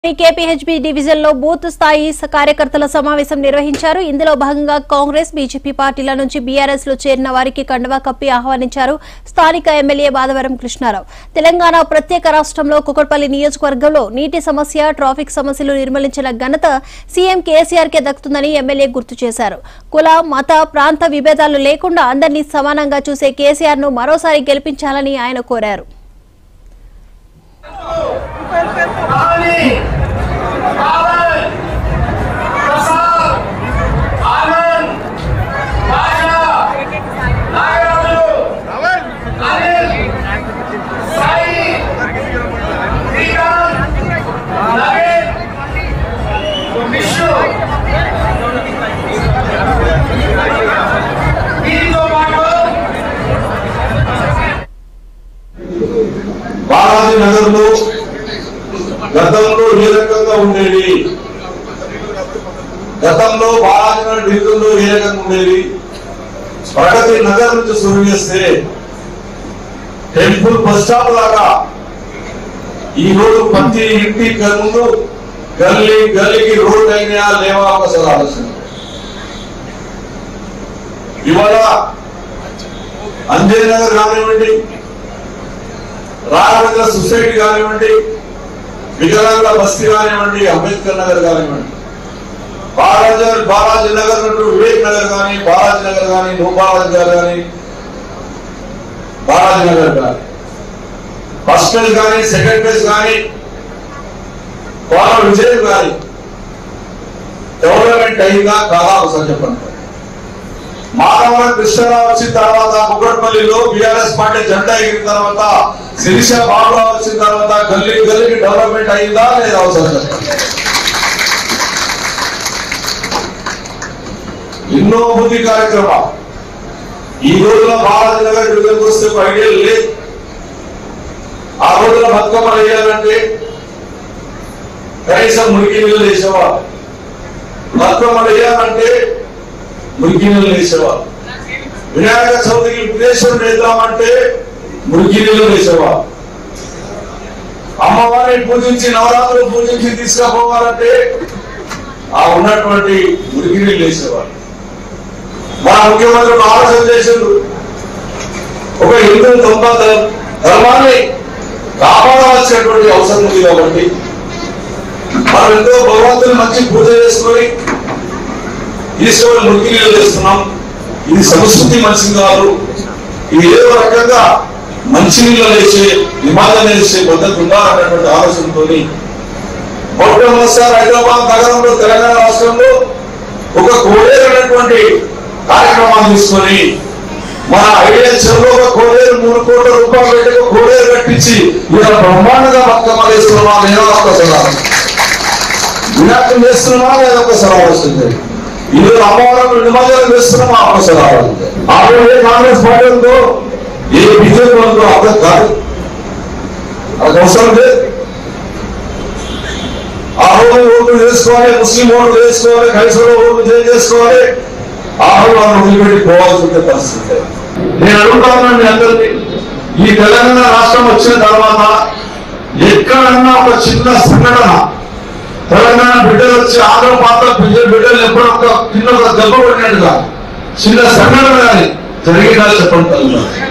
KPHB division లో booth స్థాయి కార్యకర్తల సమావేశం నిర్వహించారు. ఇందులో భాగంగా కాంగ్రెస్ బీజేపీ పార్టీల నుంచి BRS లో చేరిన వారికి కండువా కప్పి ఆహ్వానించారు స్థానిక ఎమ్మెల్యే బాదవరం కృష్ణారావు. తెలంగాణ ప్రత్యేక రాష్ట్రంలో కుకట్పల్లి నియోజకవర్గంలో నీటి సమస్య, ట్రాఫిక్ సమస్యలు నిర్మూలించిన ఘనత సీఎం కేసీఆర్ కే దక్కుతుందని ఎమ్మెల్యే గుర్తు చేశారు. కుల, మత, ప్రాంత విభేదాలు లేకుండా అందరినీ సమానంగా చూసే కేసీఆర్ ను మరోసారి గెలిపించాలని ఆయన కోరారు. నగర్లో గతంలో ఏ రకంగా ఉండేది, గతంలో బాలాజీనగర్ డివిజన్లో ఏ రకంగా ఉండేది, ప్రగతి నగర్ నుంచి సురు చేస్తే టెంపుల్ బస్ స్టాప్ లాగా ఈ రోజు ప్రతి ఇంటి ముందు గల్లీ గల్లీకి రోడ్ అయినా లేవా ఒకసారి ఆలోచన. ఇవాళ అంజయ్ నగర్ కానివ్వండి, రాఘవేంద్ర సొసైటీ కానివ్వండి, వికలాంగుల బస్తీ కానివ్వండి, అంబేద్కర్ నగర్ కానివ్వండి, బాలాజీ నగర్ నుండి వివేక్ నగర్ కానీ, బాలాజీ నగర్ కానీ, నో బాలాజీ గారు కానీ, బాలాజీ నగర్ కానీ, ఫస్ట్ ఫేజ్ కానీ, సెకండ్ ఫేజ్ కానీ, కోన విజయం కానీ డెవలప్మెంట్ అయిందా కాదా ఒకసారి చెప్పండి. మాధవ కృష్ణరావు వచ్చిన తర్వాత కుకట్పల్లిలో BRS పార్టీ జెండా ఎగిరిన తర్వాత శిరీష బాబురావు వచ్చిన తర్వాత గల్లీ గల్లీకి డెవలప్మెంట్ అయిందా లేదా అవసరం చెప్పండి. ఎన్నో అభివృద్ధి కార్యక్రమాలు ఈ రోజున బాలాజీ నగర్ డివిజన్ వస్తే ఒక ఐడియా లేదు. ఆ రోజున బతుకమ్మ వేయాలంటే కనీసం మురికి నీళ్ళు వేసేవారు, బతుకమ్మ వేయాలంటే మురికి నీళ్ళు వేసేవారు, వినాయక చవితికి విదేశం వేద్దామంటే మురికి నీళ్ళు వేసేవారు, అమ్మవారిని పూజించి నవరాత్రులు పూజించి తీసుకుపోవాలంటే ఆ ఉన్నటువంటి మురికి నీళ్ళు వేసేవారు. మన ముఖ్యమంత్రి ఆలోచన చేసిండ్రు, ఒక హిందూ ధర్మాన్ని కాపాడవలసినటువంటి అవసరం ఉంది కాబట్టి మనం ఎంతో భగవంతుని మంచి పూజ చేసుకొని ఈశ్వరుడు మురికి నీళ్ళు చేస్తున్నాం. ఇది సంస్కృతి మంచిది కాదు, ఇది ఏదో రకంగా మంచి నీళ్ళు వేసే నిమాదం వేసే పద్ధతి ఉండాలన్నటువంటి ఆలోచనతో మొట్టమొదటిసారి హైదరాబాద్ నగరంలో తెలంగాణ రాష్ట్రంలో ఒక కోడేరు అనేటువంటి కార్యక్రమాలు తీసుకొని మన ఐడియల్స్లో ఒక కోడేరు 3 కోట్ల రూపాయలు పెట్టి ఒక కోడేరు కట్టించి ఇలా బ్రహ్మాండంగా బతుకమ్మ వేస్తున్నామా లేదా ఒకసారి వినాయకం చేస్తున్నామా లేదా ఒకసారి ఆలోచించండి. ఈరోజు అమ్మవారికి నిమజ్జనం చేస్తున్నామా ఒకసారి ఆలోచించండి. ఆ రోజు ఏ కాంగ్రెస్ పార్టీ ఉందో ఏ బీజేపీ ఉందో అర్థం కాదు, అది అవసరం లేదు. ఆ రోజు ఓట్లు చేసుకోవాలి, ముస్లిం ఓట్లు చేసుకోవాలి, క్రైస్తవ ఓట్లు చేసుకోవాలి, ఆ రోజు వాళ్ళు వదిలిపెట్టి పోవాల్సి ఉండే పరిస్థితి. నేను అడుగుతాను మీ అందరినీ, ఈ తెలంగాణ రాష్ట్రం వచ్చిన తర్వాత ఎక్కడన్నా ఒక చిన్న సంఘటన తెలంగాణ బిడ్డలు వచ్చి ఆంధ్ర పాత్ర బిడ్డలు ఎప్పుడు ఒక కింద దెబ్బ పడినట్టుగా చిన్న సంఘటన కానీ జరిగిందా చెప్పండి.